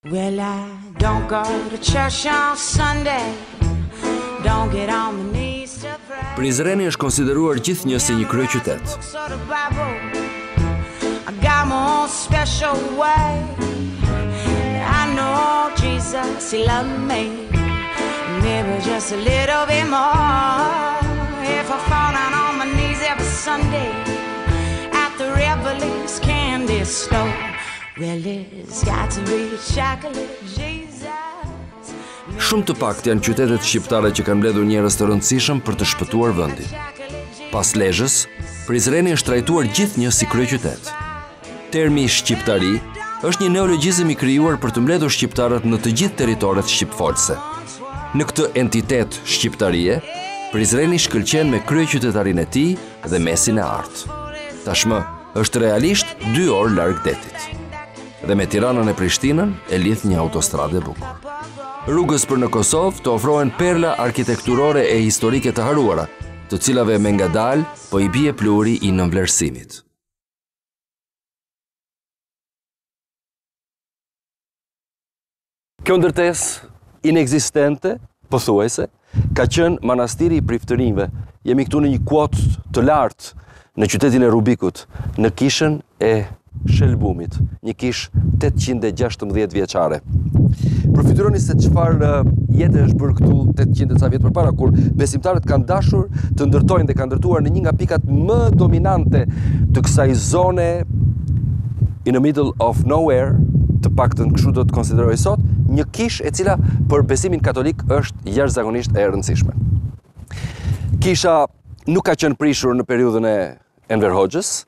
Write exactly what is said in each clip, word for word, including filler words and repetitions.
Well, I don't go to church on Sunday. Don't get on my knees to pray. Prizreni është konsideruar gjithnjë si një kryeqytet. I got my own special way. I know Jesus, he loved me. Maybe just a little bit more. If I fall down on my knees every Sunday at the Revelings candy store. Well, it's got to be chocolate Jesus. Shumë të pakët janë qytetet shqiptare që kanë mbledhur njerëz të rëndësishëm për të shpëtuar vendin. Pas Lezhës, Prizreni është trajtuar gjithnjë si kryeqytet. Termi shqiptari është një neologjizëm i krijuar për të mbledhur shqiptarët në të gjithë territoret shqipfolse. Në këtë entitet shqiptarie, Prizreni shkëlqen me kryeqytetarinë e tij dhe mesin e artë. Tashmë është realisht dy orë larg detit. Dhe me Tiranën e Prishtinën e lidh një autostradë e bukur. Rrugës për në Kosovë të ofrohen perla arkitekturore e historike të haruara, të cilave me ngadalë po i bie pluri i nënvlerësimit. Kjo ndërtesë inekzistente, pothuajse, ka qenë manastiri i priftërinjve. Jemi këtu në një kuotë të lartë në qytetin e Rubikut, në kishën e Shelbumit, një kish tetëqind e gjashtëmbëdhjetë vjeçare. Përfytyroni se çfarë jete është bërë këtu tetëqind e ca vjet përpara, kur besimtarët kanë dashur të ndërtojnë dhe kanë ndërtuar në një nga pikat më dominante të kësaj zone in the middle of nowhere, të paktën kështu do të konsideroj sot, një kish e cila për besimin katolik është jashtëzakonisht e rëndësishme. Kisha nuk ka qenë prishur në periudhën e Enver Hoxhës.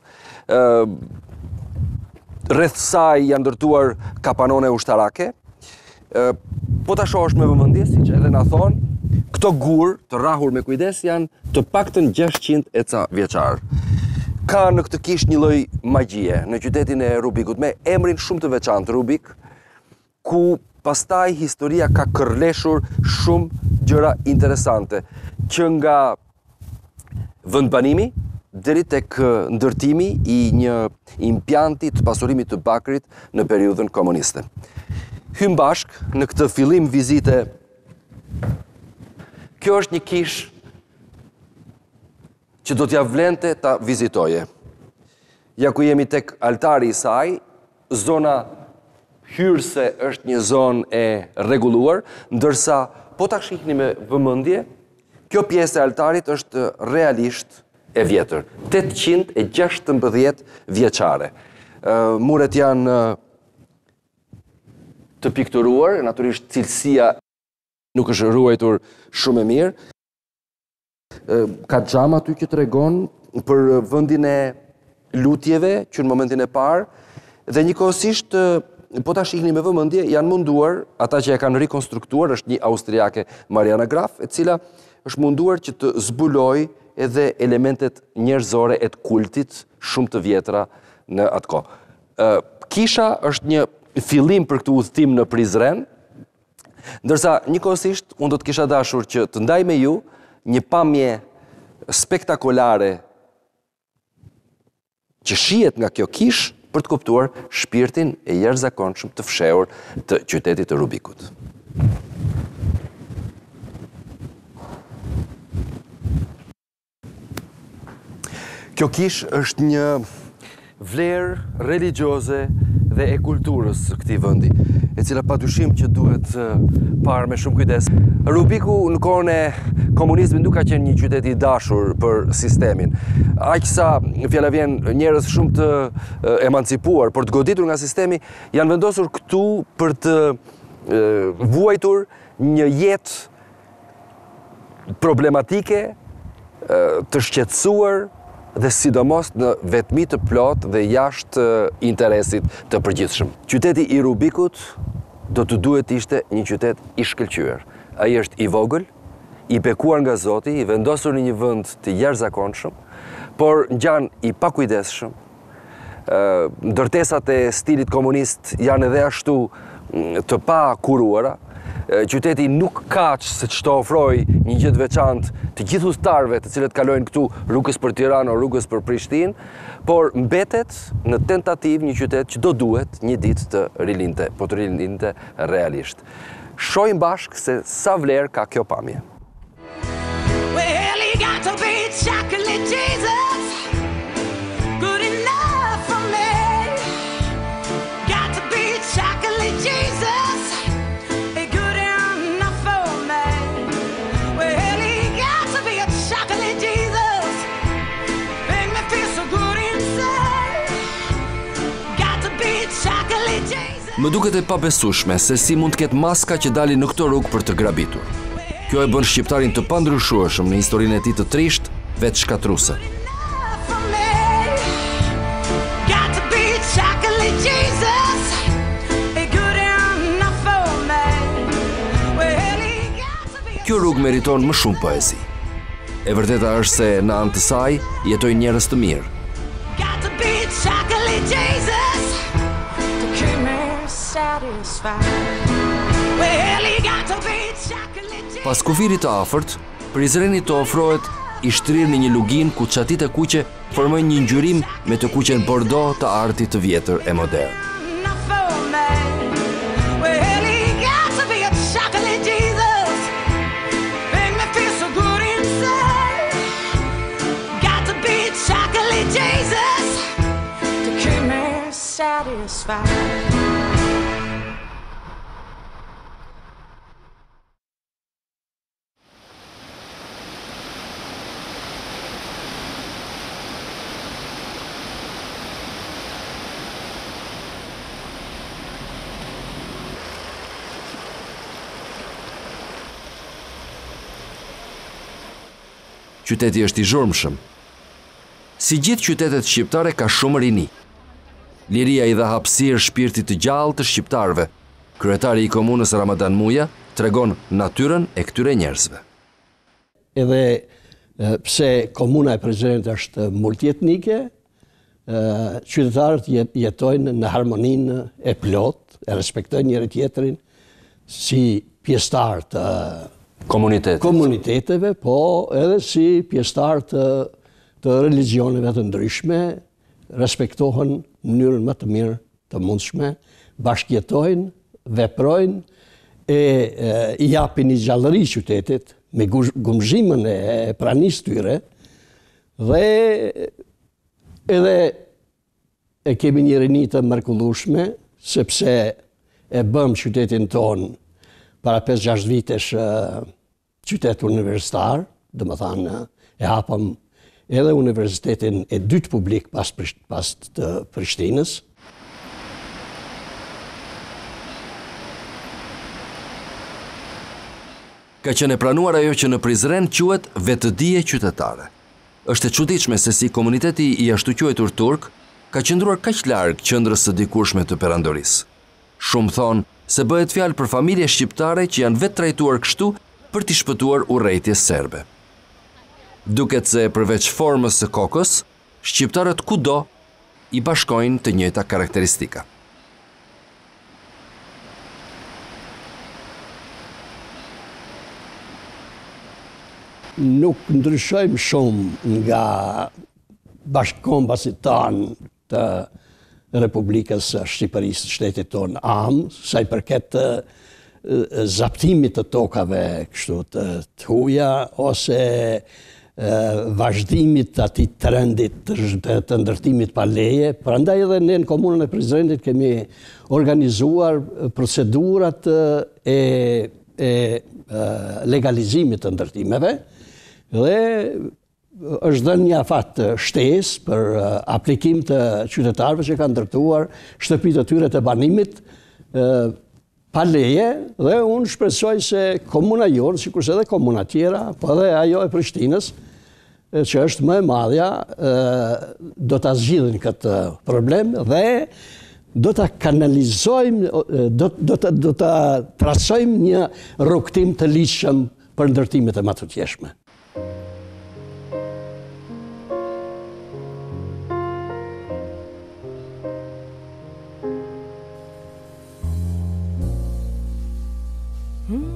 Rreth saj janë ndërtuar kapanone ushtarake. Po ta shohësh me vëmendje, siç edhe na thonë, këto gur të rrahur me kujdes janë të paktën gjashtëqind e ca vjeçar. Ka në këtë kish një lloj magjie në qytetin e Rubikut me emrin shumë të veçantë Rubik, ku pastaj historia ka kërleshur shumë gjëra interesante, që nga vendbanimi deri tek ndërtimi i një impjanti të pasurimit të bakrit në periudhën komuniste. Hym bashk në këtë fillim vizite. Kjo është një kish që do t'ja vlente ta vizitoje. Ja ku jemi tek altari i saj, zona hyrëse është një zonë e rregulluar, ndërsa po ta shihni me vëmendje, kjo pjesë e altarit është realisht e vjetër, tetëqind e gjashtëmbëdhjetë vjeçare. Muret janë të pikturuar, natyrisht cilësia nuk është ruajtur shumë e mirë. Ka xham aty që tregon për vendin e lutjeve që në momentin e parë, dhe njëkohësisht po ta shihni me vëmendje, janë munduar, ata që e kanë rikonstruktuar, është një austriake Mariana Graf, e cila është munduar që të zbuloj edhe elementet njerëzore e të kultit shumë të vjetra në atë kohë. Kisha është një fillim për këtë udhëtim në Prizren, ndërsa njëkohësisht unë do të kisha dashur që të ndaj me ju një pamje spektakolare që shihet nga kjo kish për të kuptuar shpirtin e jashtëzakonshëm të fshehur të qytetit të Rubikut. Kjo kish është një vlerë religjioze dhe e kulturës së këtij vendi, e cila padyshim që duhet parë me shumë kujdes. Rubiku në kohën e komunizmit nuk ka qenë një qytet i dashur për sistemin. Aq sa fjala vjen njerëz shumë të emancipuar, por të goditur nga sistemi, janë vendosur këtu për të vuajtur një jetë problematike, të shqetësuar, dhe sidomos në vetmi të plot dhe jashtë interesit të përgjithshëm. Qyteti i Rubikut do të duhet ishte një qytet i shkëlqyer. Ai është i vogël, i bekuar nga Zoti, i vendosur në një vend të jashtëzakonshëm, por ngjan i pakujdesshëm. Ndërtesat e stilit komunist janë edhe ashtu të pa kuruara. qyteti nuk kaq se ç'to ofroj një gjë të veçantë të gjithë udhëtarëve të cilët kalojnë këtu rrugës për Tiranë o rrugës për Prishtinë, por mbetet në tentativë një qytet që do duhet një ditë të rilinte, po të rilinte realisht. Shohim bashk se sa vlerë ka kjo pamje. Well, he got to be chocolate Jesus, good enough for me. Got to be chocolate Jesus, good enough for me. Well, he got to be a chocolate Jesus, make me feel so good inside. Got to be chocolate Jesus. Më duket e pabesueshme se si mund të ketë maska që dalin në këtë rrugë për të grabitur. Kjo e bën shqiptarin të pandryshueshëm në historinë e tij të trisht, vetë shkatruese. Kjo rrugë meriton më shumë poezi. E vërteta është se në anë të saj jetojnë njerëz të mirë. Pas kufirit të afërt, prizreni të ofrohet i shtrirë në një lugin ku çatit e kuqe formojnë një ngjyrim me të kuqen bordeaux të artit të vjetër e modern. Qyteti është i zhurmshëm. Si gjithë qytetet shqiptare ka shumë rini. Liria i dha hapësirë shpirtit të gjallë të shqiptarëve. Kryetari i komunës Ramadan Muja tregon natyrën e këtyre njerëzve. Edhe pse komuna e Prizrenit është multietnike, qytetarët jetojnë në harmoninë e plot, e respektojnë njëri tjetrin si pjesëtar të Komunitetet. komuniteteve, po edhe si pjesëtar të, të religioneve të ndryshme, respektohen në mënyrën më të mirë të mundshme, bashkjetojnë, veprojnë, e, e i japin një gjallëri qytetit me gumzhimën e pranisë tyre, dhe edhe e kemi një rini të mrekullueshme, sepse e bëm qytetin tonë para pesë gjashtë vitesh qytet universitar, dhe më thanë e hapëm edhe universitetin e dytë publik pas, pas të Prishtinës. Ka qenë e pranuar ajo që në Prizren quhet vetëdije qytetare. Është e çuditshme se si komuniteti i ashtu quajtur turk ka qëndruar kaq larg qendrës së dikurshme të perandorisë. Shumë thonë se bëhet fjalë për familje shqiptare që janë vetë trajtuar kështu për t'i shpëtuar urrejtjes serbe. Duket se përveç formës së kokës, shqiptarët kudo i bashkojnë të njëjta karakteristika. Nuk ndryshojmë shumë nga bashkëkombasit tanë të Republikës Shqipërisë, shtetit tonë am, sa i përket zaptimit të tokave kështu të, të huja, ose e, vazhdimit të atij trendit të, të, të ndërtimit pa leje. Prandaj edhe ne në komunën e Prizrenit kemi organizuar procedurat e, e, e legalizimit të ndërtimeve, dhe është dhënë një afat shtesë për aplikim të qytetarëve që kanë ndërtuar shtëpitë të tyre të banimit pa leje, dhe unë shpresoj se komuna jonë, sikurse edhe komuna tjera, po edhe ajo e Prishtinës, që është më e madhja, do ta zgjidhin këtë problem dhe do ta kanalizojmë, do, do, ta, do ta trasojmë një rrugtim të ligjshëm për ndërtimet e matutjeshme. Mm.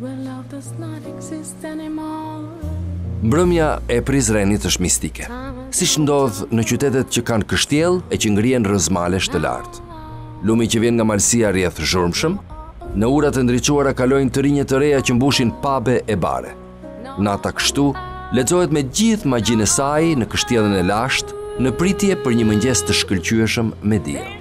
Mbrëmja e Prizrenit është mistike, siç ndodh në qytetet që kanë kështjell e që ngrihen rrëzmalesh të lartë. Lumi që vjen nga malësia rreth zhurmshëm, në urat e ndriçuara kalojnë të rinje të reja që mbushin pabe e bare. Nata kështu lexohet me gjithë magjinë e saj në kështjellën e lashtë, në pritje për një mëngjes të shkëlqyeshëm me diell.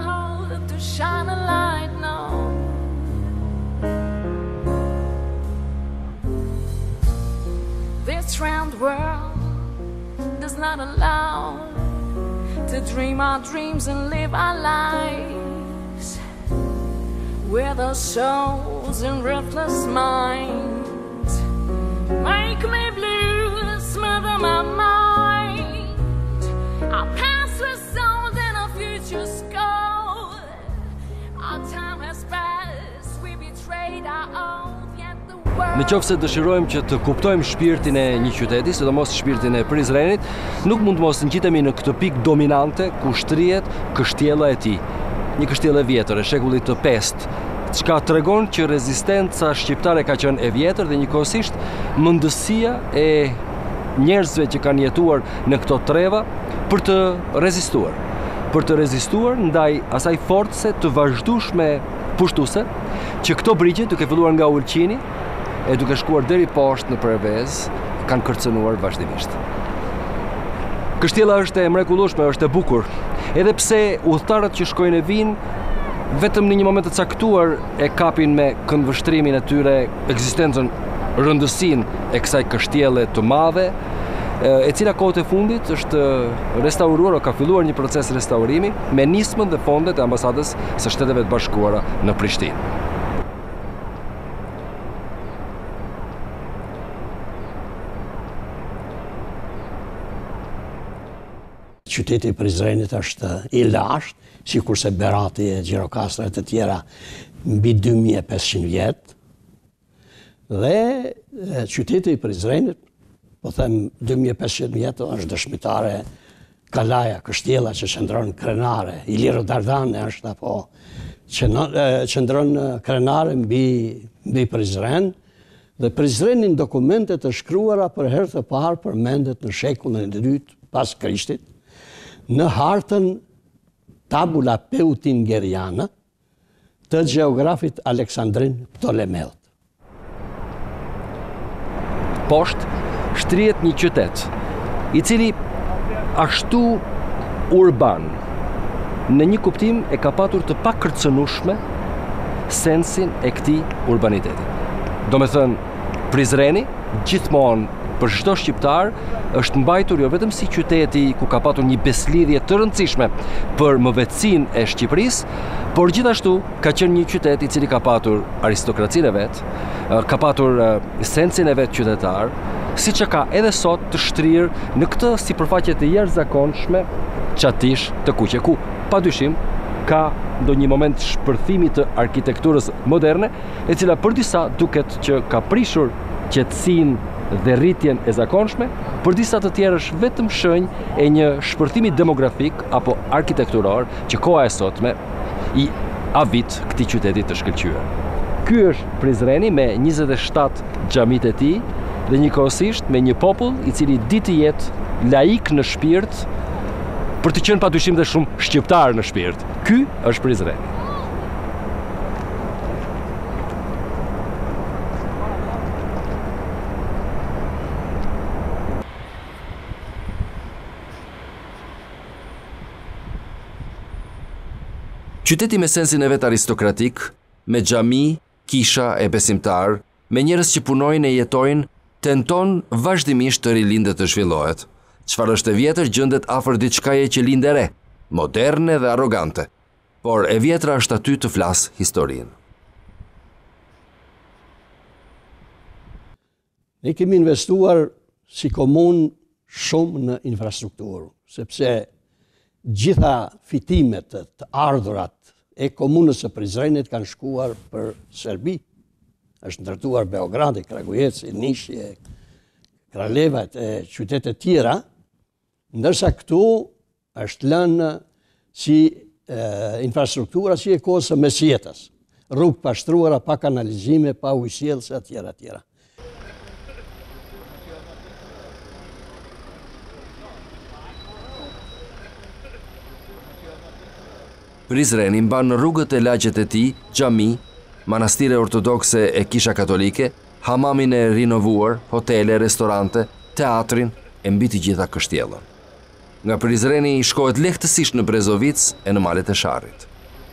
Round world does not allow to dream our dreams and live our lives with our souls and ruthless minds. Make me blue, smother my mind. Our past was sold and our future's gold. Our time has passed, we betrayed our oath. Në qoftë se dëshirojmë që të kuptojmë shpirtin e një qyteti, sidomos shpirtin e Prizrenit, nuk mund mos ngjitemi në këtë pikë dominante ku shtrihet kështjella e tij. Një kështjellë e vjetër e shekullit të pestë, çka tregon që rezistenca shqiptare ka qenë e vjetër dhe njëkohësisht mundësia e njerëzve që kanë jetuar në këto treva për të rezistuar. Për të rezistuar ndaj asaj force të vazhdueshme pushtuese që këto brigje, duke filluar nga Ulqini e duke shkuar deri poshtë në Pervez, kanë kërcënuar vazhdimisht. Kështjella është e mrekullueshme, është e bukur, edhe pse udhëtarët që shkojnë e vinë, vetëm në një moment të caktuar e kapin me këndvështrimin e tyre ekzistencën, rëndësinë e kësaj kështjelle të madhe, e cila kohët e fundit është restauruar o ka filluar një proces restaurimi me nismën dhe fondet e ambasadës së Shteteve të Bashkuara në Prishtinë. Qyteti i Prizrenit është i lashtë, sikurse Berati e Gjirokastrat e tjera mbi dy mijë e pesëqind vjet. Dhe qyteti i Prizrenit, po them dy mijë e pesëqind vjet, është dëshmitare Kalaja, kështjella që qëndron krenare, Iliro Dardane është apo qëndron krenare mbi mbi Prizren, dhe Prizreni në dokumentet e shkruara për herë të parë përmendet në shekullin e dytë pas Krishtit, në hartën Tabula Peutingeriana të gjeografit Aleksandrin Ptolemeut. Poshtë shtrihet një qytet, i cili ashtu urban, në një kuptim e ka patur të pakërcënueshme sensin e këtij urbaniteti. Do me thënë, Prizreni gjithmonë për çdo shqiptar është mbajtur jo vetëm si qyteti ku ka patur një beslidhje të rëndësishme për mëvetësinë e Shqipërisë, por gjithashtu ka qenë një qytet i cili ka patur aristokracinë e vet, ka patur sensin e vet qytetar, siç e ka edhe sot të shtrirë në këtë sipërfaqe të jashtëzakonshme qatish të kuqe, ku padyshim ka ndonjë moment shpërthimi të arkitekturës moderne, e cila për disa duket që ka prishur qetësinë dhe rritjen e zakonshme, për disa të tjerë është vetëm shenjë e një shpërthimi demografik apo arkitekturor që koha e sotme i avit këtij qyteti të shkëlqyer. Ky është Prizreni me njëzet e shtatë xhamitë e tij dhe njëkohësisht me një popull i cili di të jetë laik në shpirt, për të qenë padyshim dhe shumë shqiptar në shpirt. Ky është Prizreni. Qyteti me sensin e vet aristokratik, me xhami, kisha e besimtar, me njerëz që punojnë e jetojnë, tenton vazhdimisht të rilindë të zhvillohet. Çfarë është e vjetër gjendet afër diçkaje që lind e re, moderne dhe arrogante, por e vjetra është aty të flas historinë. Ne kemi investuar si komunë shumë në infrastrukturë, sepse gjitha fitimet të ardhurat e komunës së Prizrenit kanë shkuar për Serbi. Është ndërtuar Beogradi, Kragujeci, Nishje, Kralevat e qytetet tjera, ndërsa këtu është lënë si e, infrastruktura si e kohës së mesjetës. rrugë pashtruara, pa kanalizime, pa ujësjellse etj etj. Prizreni mban në rrugët e lagjet e tij xhami, manastire ortodokse e kisha katolike, hamamin e rinovuar, hotele, restorante, teatrin e mbi të gjitha kështjellën. Nga Prizreni shkohet lehtësisht në Brezovic e në malet e Sharrit.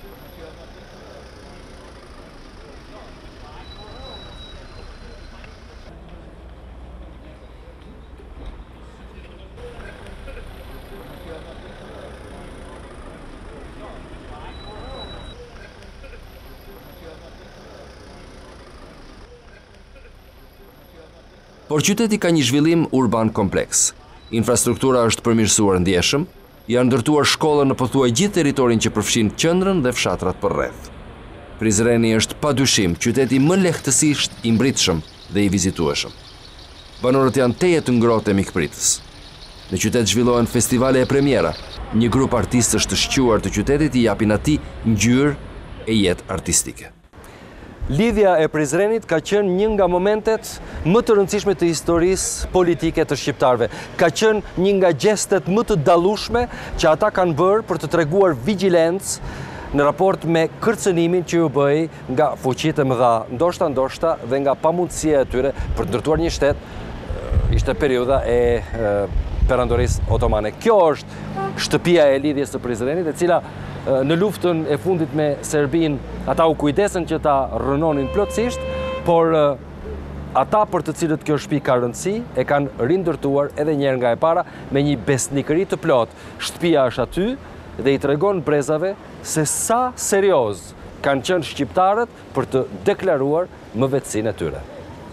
Por qyteti ka një zhvillim urban kompleks. Infrastruktura është përmirësuar ndjeshëm, janë ndërtuar shkolla në pothuaj gjithë territorin që përfshin qendrën dhe fshatrat përreth. Prizreni është padyshim qyteti më lehtësisht i mbritshëm dhe i vizitueshëm. Banorët janë teje të ngrohtë e mikpritës. Në qytet zhvillohen festivale e premiera. Një grup artistësh të shquar të qytetit i japin atij ngjyrë e jetë artistike. Lidhja e Prizrenit ka qenë një nga momentet më të rëndësishme të historisë politike të shqiptarëve. Ka qenë një nga gjestet më të dallueshme që ata kanë bërë për të treguar vigjilencë në raport me kërcënimin që u bëi nga fuqitë e mëdha, ndoshta ndoshta dhe nga pamundësia e tyre për të ndërtuar një shtet. Ishte periudha e perandorisë otomane. Kjo është shtëpia e lidhjes së Prizrenit, e cila në luftën e fundit me Serbinë, ata u kujdesën që ta rënonin plotësisht, por ata për të cilët kjo shtëpi ka rëndësi, e kanë rindërtuar edhe një herë nga e para me një besnikëri të plot. Shtëpia është aty dhe i tregon brezave se sa serioz kanë qenë shqiptarët për të deklaruar mëvetësinë e tyre.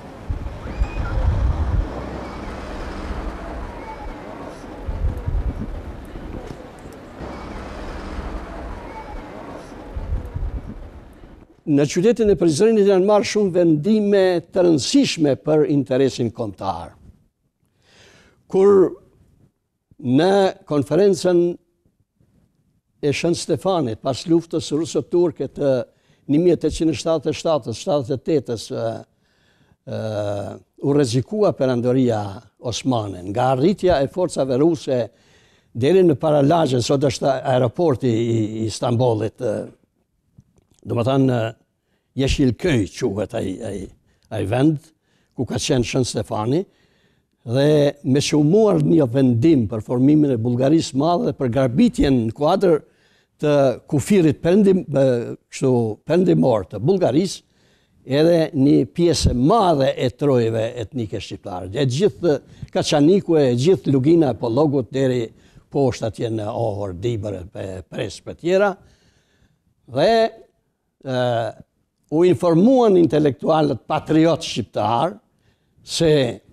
Në qytetin e Prizrenit janë marrë shumë vendime të rëndësishme për interesin kombëtar. Kur në konferencën e Shën Stefanit, pas luftës ruso-turke të një mijë e tetëqind e shtatëdhjetë e shtatës shtatëdhjetë e tetës, u rrezikua perandoria osmane. Nga arritja e forcave ruse deri në paralagje, sot është aeroporti i Istanbulit, do më thënë, Jeshilköy quhet ai vend, ku ka qenë Shën Stefani, dhe me shumuar një vendim për formimin e Bullgarisë madhe dhe për garbitjen në kuadër të kufirit perëndim, kështu perëndimor të Bullgarisë, edhe një pjesë madhe e trojeve etnike shqiptare. E gjithë Kaçaniku, e gjithë Lugina e Pollogut deri poshtë atje në Ohor, Dibër, Prespë e tjera, dhe Uh, u informuan intelektualët patriot shqiptar se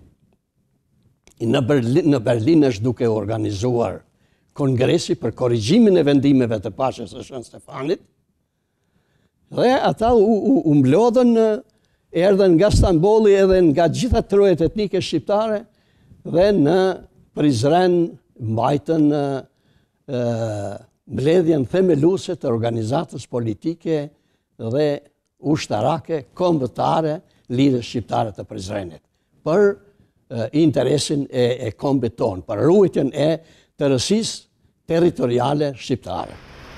në Berlin, në Berlin është duke organizuar kongresi për korrigjimin e vendimeve të paqes së Shën Stefanit, dhe ata u, u, u mblodhen, erdhen nga Stambolli edhe nga gjitha trojet etnike shqiptare dhe në Prizren mbajtën uh, mbledhjen themeluese të organizatës politike dhe ushtarake, kombëtare, lidhjes shqiptare të Prizrenit, për e, interesin e, e kombit tonë, për ruajtjen e tërësisë territoriale shqiptare.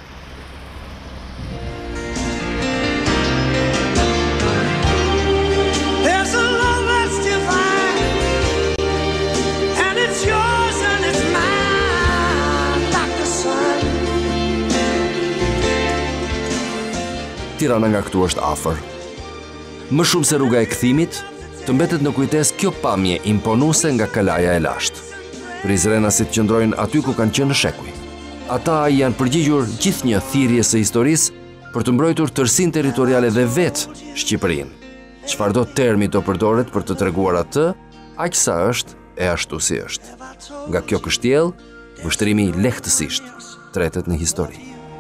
Tirana nga këtu është afër. Më shumë se rruga e kthimit, të mbetet në kujtesë kjo pamje imponuese nga kalaja e lashtë. Prizrenasit qëndrojnë aty ku kanë qenë në shekuj. Ata janë përgjigjur gjithnjë thirrje së historisë për të mbrojtur tërësinë territoriale dhe vetë Shqipërinë. Çfarëdo termi do përdoret për të treguar atë, aq sa është e ashtu si është. Nga kjo kështjellë, vështrimi lehtësisht tretet në histori.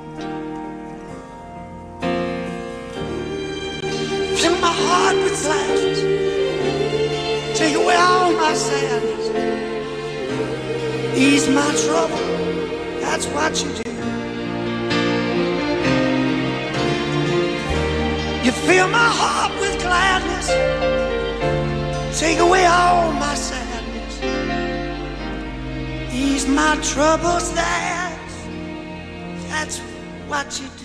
Fill my heart with gladness, take away all my sadness, ease my trouble, that's what you do. You fill my heart with gladness, take away all my sadness, ease my troubles. That's, that's what you do.